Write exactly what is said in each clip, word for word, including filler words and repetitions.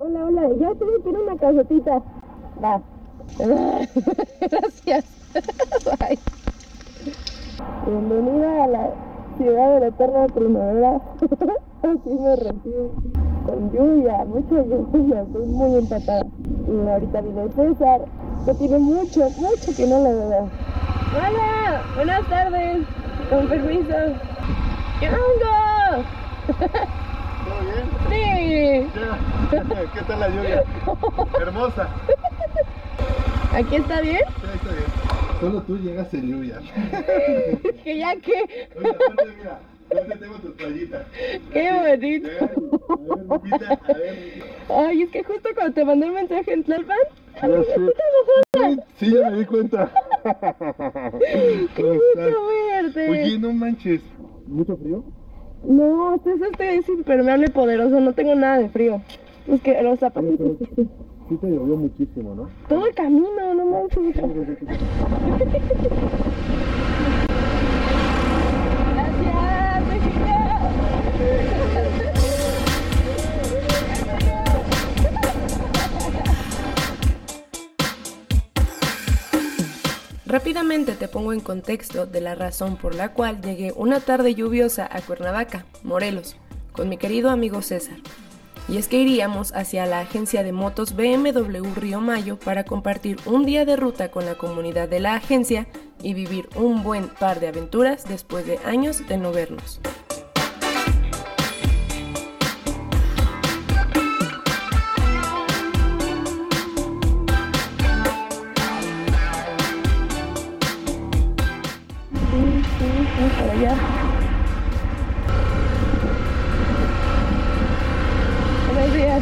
Hola, hola, ya te quiero una casetita. Va. Gracias. Bye. Bienvenida a la ciudad de la eterna primavera. Así me recibo. Con lluvia, mucha lluvia, estoy muy empatada. Y ahorita viene César, que tiene mucho, mucho que no lo veo. Hola, buenas tardes. Con permiso. ¿Qué onda? ¿Todo bien? Sí. ¿Qué, ¿Qué tal la lluvia? Hermosa. ¿Aquí está bien? Sí, está bien. Solo tú llegas en lluvia. ¿Que ya qué? Oye, aparte, mira, yo te tengo tu toallita. Qué bonito. A ver, Lupita, a ver. Ay, es que justo cuando te mandé el mensaje en Tlalpan, Ya sé. Sí, ya me di cuenta. ¡Qué gusto verte! Oye, no manches. ¿Mucho frío? No, este es este es impermeable poderoso, no tengo nada de frío. Es que los zapatitos. Sí, sí. Sí te llovió muchísimo, ¿no? Todo el camino, no manches. Gracias. Rápidamente te pongo en contexto de la razón por la cual llegué una tarde lluviosa a Cuernavaca, Morelos, con mi querido amigo César. Y es que iríamos hacia la agencia de motos B M W Río Mayo para compartir un día de ruta con la comunidad de la agencia y vivir un buen par de aventuras después de años de no vernos. Para allá. Buenos días.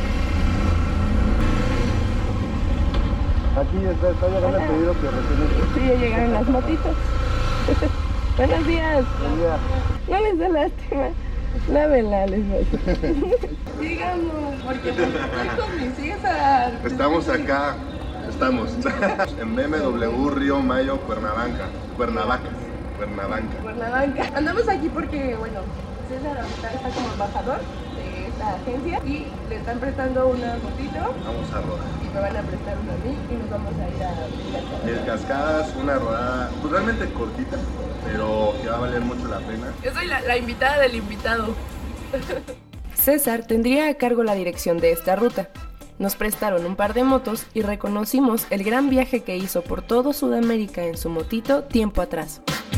Aquí está, está llegando el pedido que recibiste. Sí, ya llegaron las motitos. Buenos días. Buen día. No les da lástima. Lávenla, les voy. Digamos, porque estoy con mi César. Estamos acá, estamos en B M W Río Mayo, Cuernavaca. Cuernavaca. Cuernavaca. Cuernavaca. Andamos aquí porque, bueno, César ahorita está como embajador de esta agencia y le están prestando una motito Vamos a rodar. y me van a prestar una a mí y nos vamos a ir a Mil cascadas, una rodada, pues realmente cortita, pero que va a valer mucho la pena. Yo soy la, la invitada del invitado. César tendría a cargo la dirección de esta ruta. Nos prestaron un par de motos y reconocimos el gran viaje que hizo por todo Sudamérica en su motito tiempo atrás.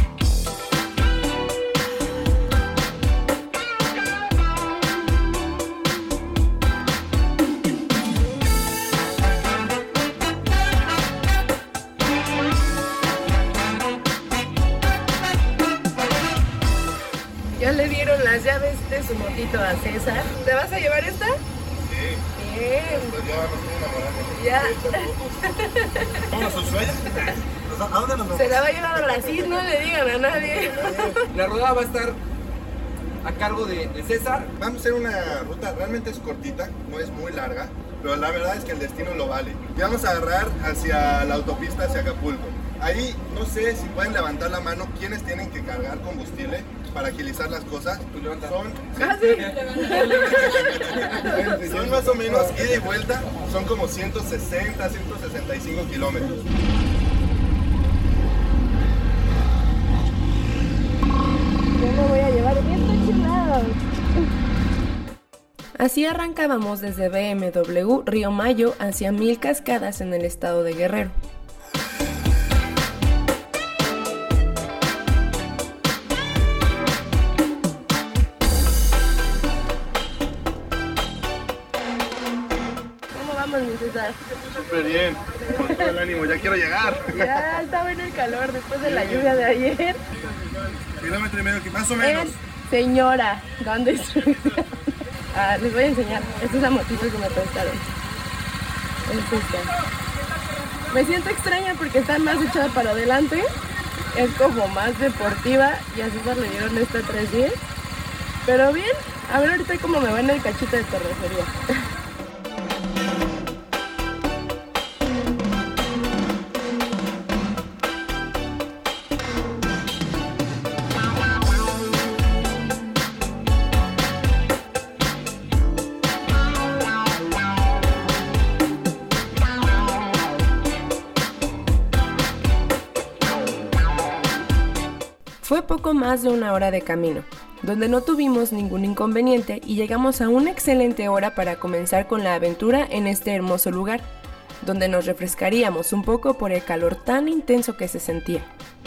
Ya le dieron las llaves de su motito a César. ¿Te vas a llevar esta? Sí. Bien. Pues ya nos Ya. ¿Vamos a Ushuaia? ¿A dónde nos vamos? Se la va a llevar a Brasil, no le digan a nadie. La rodada va a estar a cargo de, de César. Vamos a hacer una ruta, realmente es cortita, no es muy larga, pero la verdad es que el destino lo vale. Y vamos a agarrar hacia la autopista hacia Acapulco. Ahí no sé si pueden levantar la mano quienes tienen que cargar combustible para agilizar las cosas. Son, Ah, sí. son más o menos ida y vuelta, son como ciento sesenta, ciento sesenta y cinco kilómetros. Yo me voy a llevar bien enchilado. Así arrancábamos desde B M W Río Mayo hacia Mil Cascadas en el estado de Guerrero. ¿Cómo vamos, mi César? Súper bien, con todo el ánimo, ya quiero llegar. Ya está bueno el calor después de la lluvia de ayer. Kilómetro y medio, que más o menos. Es señora, ¿dónde estoy? Ah, les voy a enseñar. Esta es la motito que me prestaron. Es esta. Me siento extraña porque está más echada para adelante. Es como más deportiva y a César le dieron esta tres diez. Pero bien, a ver ahorita cómo me va en el cachito de terracería. poco más de una hora de camino, donde no tuvimos ningún inconveniente y llegamos a una excelente hora para comenzar con la aventura en este hermoso lugar, donde nos refrescaríamos un poco por el calor tan intenso que se sentía.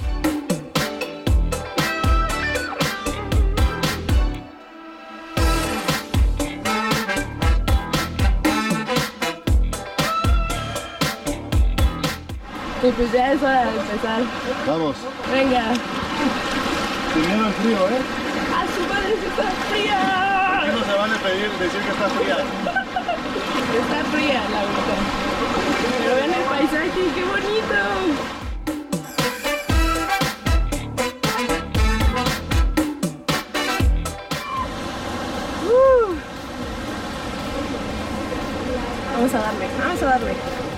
Y pues ya es hora de empezar. Vamos. Venga. Sin miedo al frío, ¿eh? ¡A su madre que está fría! ¿Qué no se vale pedir, decir que está fría? Está fría la verdad. Pero vean el paisaje, qué bonito. Uh. Vamos a darle, vamos a darle.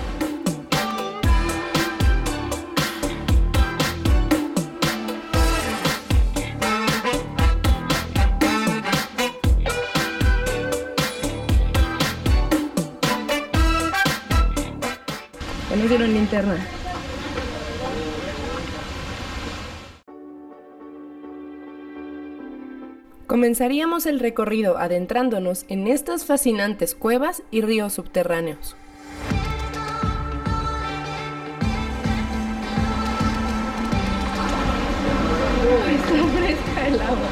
Ya nos dieron linterna. Comenzaríamos el recorrido adentrándonos en estas fascinantes cuevas y ríos subterráneos. Uy, está fresca el agua.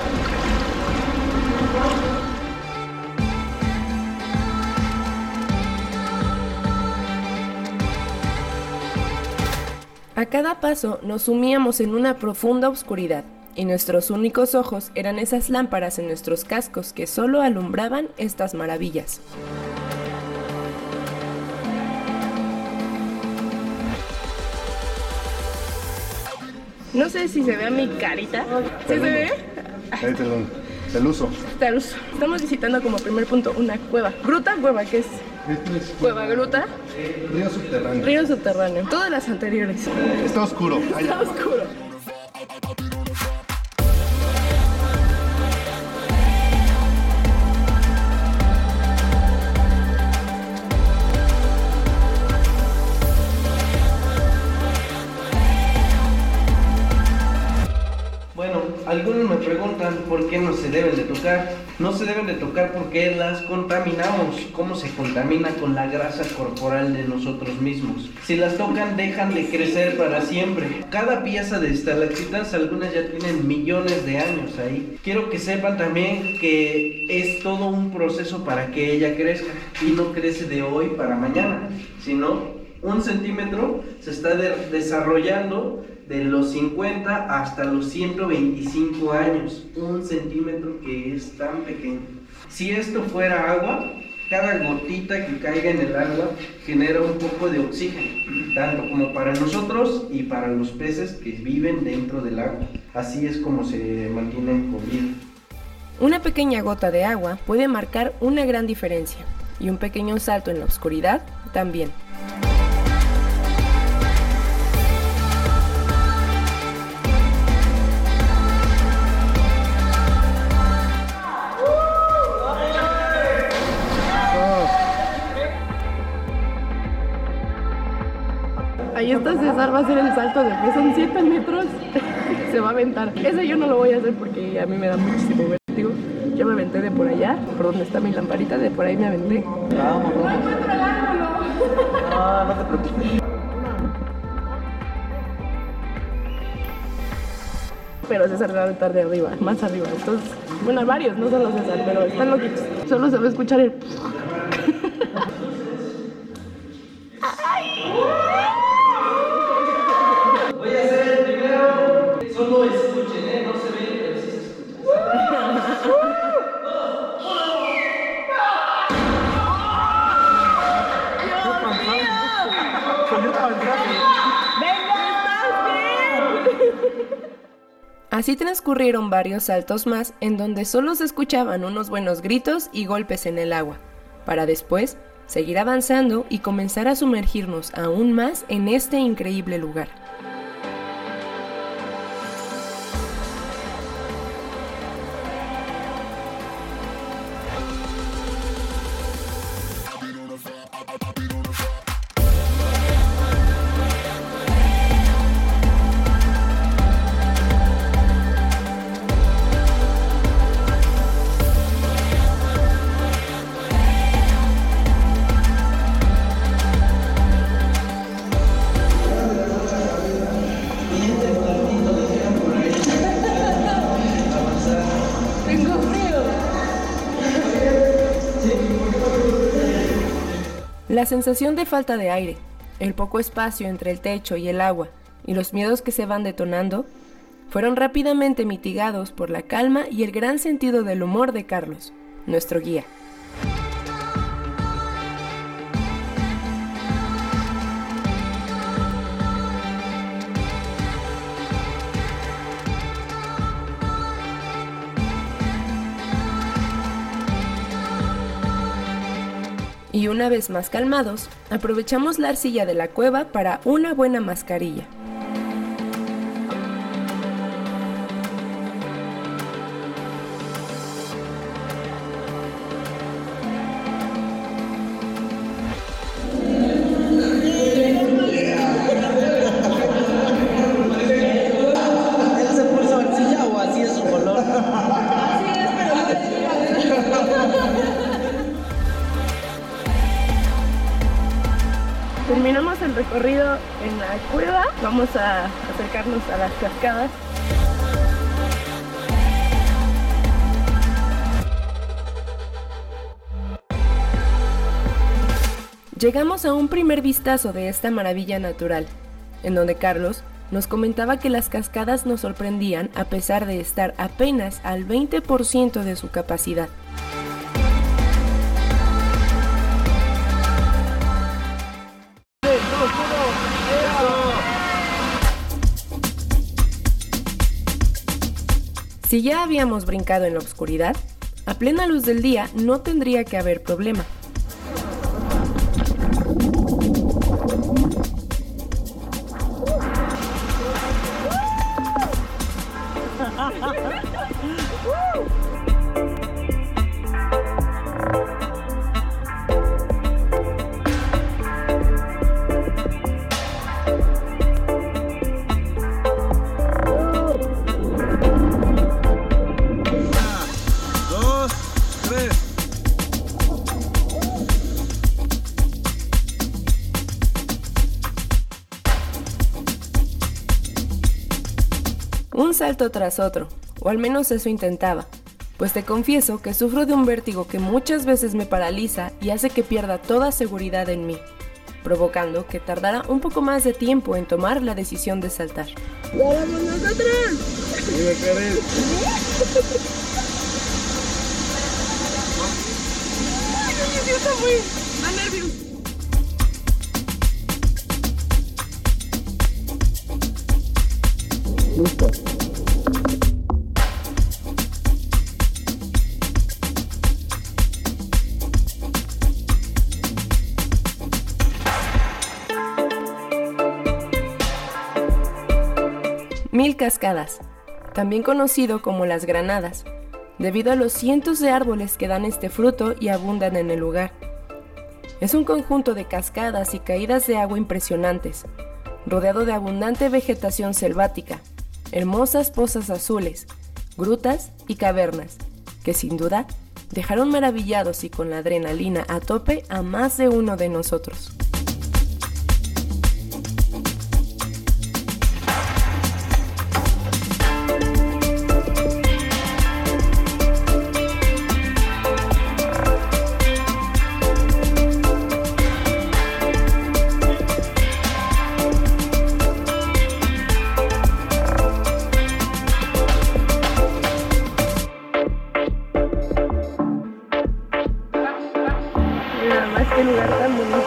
A cada paso nos sumíamos en una profunda oscuridad, y nuestros únicos ojos eran esas lámparas en nuestros cascos que solo alumbraban estas maravillas. No sé si se ve a mi carita. ¿Sí se ve? Ahí te lo, te lo uso. Está luz. Estamos visitando como primer punto una cueva. Gruta, cueva, ¿qué es? Este es Cueva, gruta, río subterráneo. río subterráneo. Todas las anteriores. Está oscuro. Allá. Está oscuro. Bueno, algunos me preguntan por qué no se deben de tocar. No se deben de tocar porque las contaminamos. ¿Cómo se contamina? Con la grasa corporal de nosotros mismos. Si las tocan, dejan de crecer para siempre. Cada pieza de estalactitas, algunas ya tienen millones de años ahí. Quiero que sepan también que es todo un proceso para que ella crezca. Y no crece de hoy para mañana, sino un centímetro se está de- desarrollando de los cincuenta hasta los ciento veinticinco años. Un centímetro que es tan pequeño. Si esto fuera agua, cada gotita que caiga en el agua genera un poco de oxígeno, tanto como para nosotros y para los peces que viven dentro del agua. Así es como se mantienen con vida. Una pequeña gota de agua puede marcar una gran diferencia, y un pequeño salto en la oscuridad también. Ahí está César, va a hacer el salto de fe, son siete metros, se va a aventar. Ese yo no lo voy a hacer porque a mí me da muchísimo vértigo. Yo me aventé de por allá, por donde está mi lamparita, de por ahí me aventé. Vamos, vamos. encuentro el ángulo! No, no te preocupes. Pero César va a aventar de arriba, más arriba. Entonces, bueno, varios, no solo César, pero están loquitos. Solo se va a escuchar el... Voy a hacer el primero. Solo escuchen, ¿eh? No se ven, pero sí se escuchan. Así transcurrieron varios saltos más en donde solo se escuchaban unos buenos gritos y golpes en el agua, para después seguir avanzando y comenzar a sumergirnos aún más en este increíble lugar. La sensación de falta de aire, el poco espacio entre el techo y el agua y los miedos que se van detonando fueron rápidamente mitigados por la calma y el gran sentido del humor de Carlos, nuestro guía. Y una vez más calmados, aprovechamos la arcilla de la cueva para una buena mascarilla. Terminamos el recorrido en la cueva, vamos a acercarnos a las cascadas. Llegamos a un primer vistazo de esta maravilla natural, en donde Carlos nos comentaba que las cascadas nos sorprendían a pesar de estar apenas al veinte por ciento de su capacidad. Si ya habíamos brincado en la oscuridad, a plena luz del día no tendría que haber problema. Un salto tras otro, o al menos eso intentaba, pues te confieso que sufro de un vértigo que muchas veces me paraliza y hace que pierda toda seguridad en mí, provocando que tardara un poco más de tiempo en tomar la decisión de saltar. ¡Ya vamos nosotros! ¡Ay, está muy... da nervios! Listo. Mil Cascadas, también conocido como Las Granadas, debido a los cientos de árboles que dan este fruto y abundan en el lugar. Es un conjunto de cascadas y caídas de agua impresionantes, rodeado de abundante vegetación selvática, hermosas pozas azules, grutas y cavernas, que sin duda dejaron maravillados y con la adrenalina a tope a más de uno de nosotros. Qué lugar tan bonito.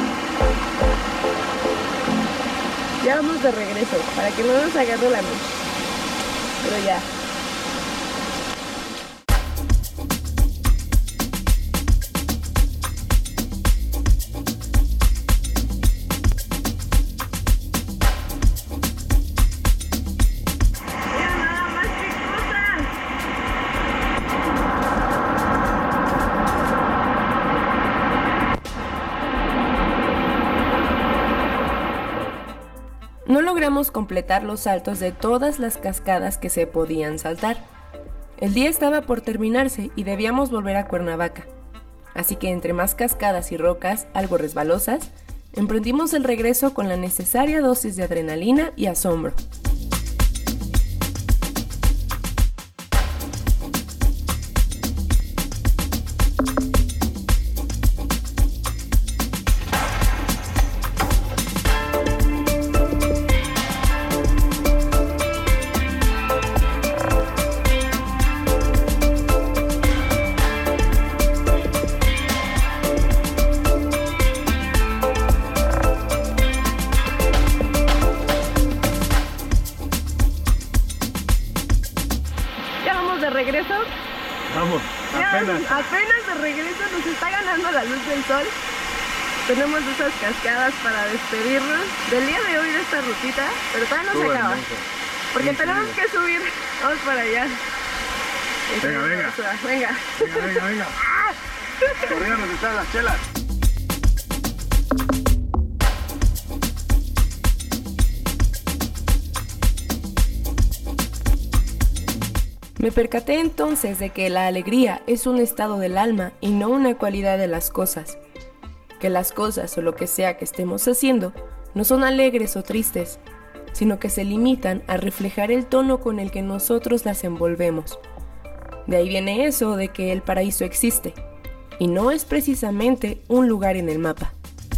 Ya vamos de regreso, para que no nos agarre la noche. Pero ya. Mira nada más qué cosa. No logramos completar los saltos de todas las cascadas que se podían saltar. El día estaba por terminarse y debíamos volver a Cuernavaca. Así que entre más cascadas y rocas, algo resbalosas, emprendimos el regreso con la necesaria dosis de adrenalina y asombro. apenas, apenas de regreso, nos está ganando la luz del sol. Tenemos esas cascadas para despedirnos del día de hoy de esta rutita, pero todavía no se acaba. Porque tenemos que subir. Vamos para allá. Venga, venga. Venga. Venga, venga, venga. Corriendo, donde están las chelas. Me percaté entonces de que la alegría es un estado del alma y no una cualidad de las cosas. Que las cosas o lo que sea que estemos haciendo no son alegres o tristes, sino que se limitan a reflejar el tono con el que nosotros las envolvemos. De ahí viene eso de que el paraíso existe, y no es precisamente un lugar en el mapa.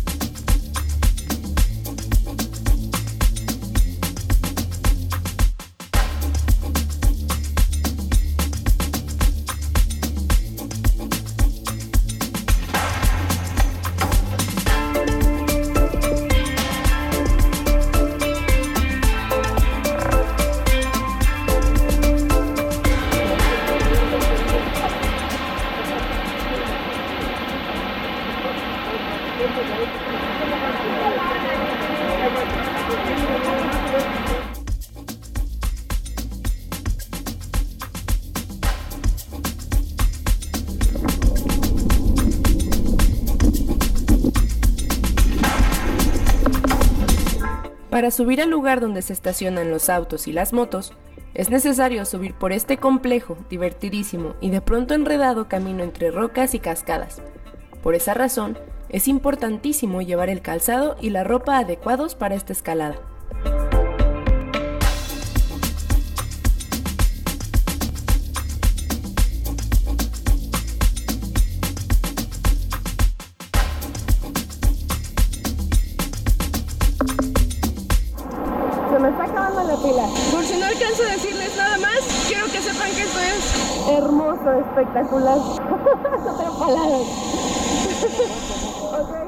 Para subir al lugar donde se estacionan los autos y las motos, es necesario subir por este complejo, divertidísimo y de pronto enredado camino entre rocas y cascadas. Por esa razón, es importantísimo llevar el calzado y la ropa adecuados para esta escalada. Se me está acabando la pila. Por si no alcanzo a decirles nada más, quiero que sepan que esto es hermoso, espectacular. Otra palabra. Okay.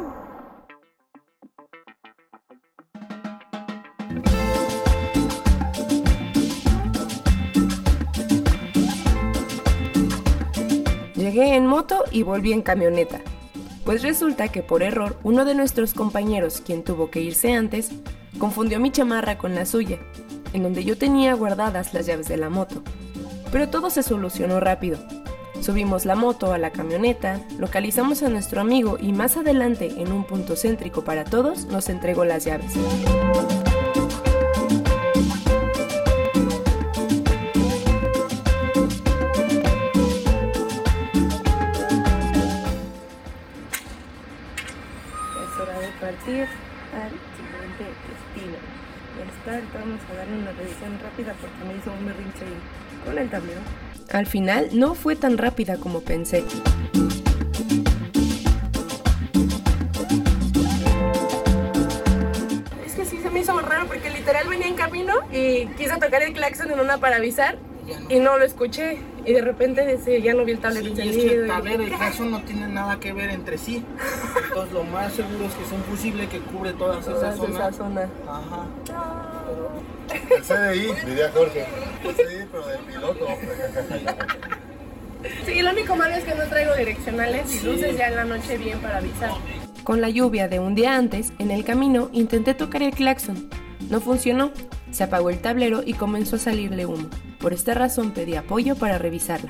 Llegué en moto y volví en camioneta, pues resulta que por error uno de nuestros compañeros, quien tuvo que irse antes, confundió mi chamarra con la suya, en donde yo tenía guardadas las llaves de la moto. Pero todo se solucionó rápido. Subimos la moto a la camioneta, localizamos a nuestro amigo y más adelante, en un punto céntrico para todos, nos entregó las llaves. Es hora de partir al siguiente destino. Ya está, ahorita vamos a darle una revisión rápida porque me hizo un berrinche con el tablero. Al final no fue tan rápida como pensé. Es que sí se me hizo raro porque literal venía en camino y quise tocar el claxon en una para avisar y no lo escuché. Y de repente dice, ya no vi el tablero Sí, encendido. es que el tablero y el claxon no tienen nada que ver entre sí. Entonces lo más seguro es que es un fusible que cubre todas esas zonas. Esa zona. Ajá. El C D I, diría Jorge. El C D I, pero del piloto. Sí, lo único malo es que no traigo direccionales y luces ya en la noche bien para avisar. Con la lluvia de un día antes, en el camino intenté tocar el claxon. No funcionó, se apagó el tablero y comenzó a salirle humo. Por esta razón pedí apoyo para revisarla.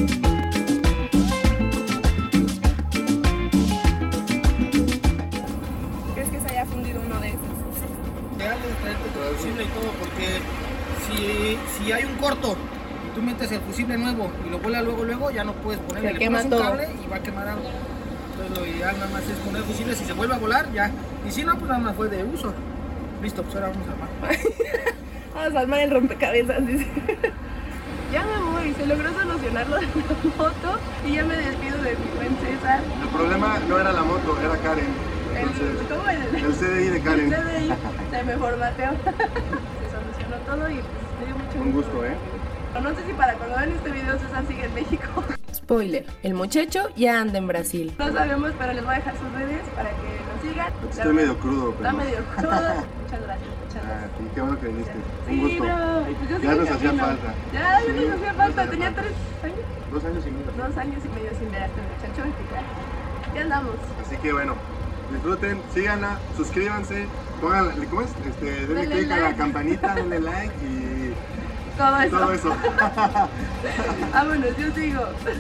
¿Crees que se haya fundido uno de esos? Real de traerte tu fusible y todo, porque si, si hay un corto y tú metes el fusible nuevo y lo vuelas luego, luego, ya no puedes ponerle. Se Le quema pones un todo. cable y va a quemar algo. Entonces lo ideal nada más es poner el fusible, si se vuelve a volar, ya. Y si no, pues nada más fue de uso. Listo, pues ahora vamos a armar. Vamos a armar el rompecabezas, dice. Ya me voy, se logró solucionar lo de la moto y ya me despido de mi buen César. El problema no era la moto, era Karen. El, Entonces, ¿Cómo es? el C D I de Karen. El C D I se me formateó. Se solucionó todo y pues me dio mucho Un gusto, ¿eh? No sé si para cuando vean este video César sigue en México. Spoiler, el muchacho ya anda en Brasil. No sabemos, pero les voy a dejar sus redes para que nos sigan. César. Estoy medio crudo, pero... Está medio crudo. Muchas gracias, muchas Ah, gracias. sí, qué bueno que viniste. Sí, Un gusto. bro. Y pues yo Ya sigo nos en hacía camino. falta. Ya, ya Sí, nos hacía nos falta. hacía Tenía falta. tres años, Dos años y medio. dos años y medio sin ver a este muchacho. Y pues ya, ya andamos. Así que bueno, disfruten, síganla, suscríbanse, pónganle, ¿cómo es? Este, denle Denle click a la like. campanita, denle like y Todo eso. todo eso. Vámonos, yo sigo.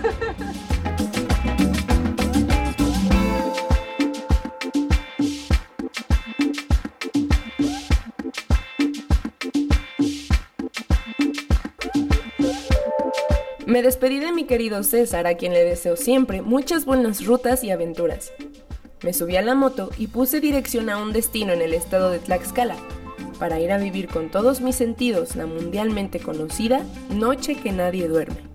Me despedí de mi querido César, a quien le deseo siempre muchas buenas rutas y aventuras. Me subí a la moto y puse dirección a un destino en el estado de Tlaxcala, para ir a vivir con todos mis sentidos la mundialmente conocida Noche que nadie duerme.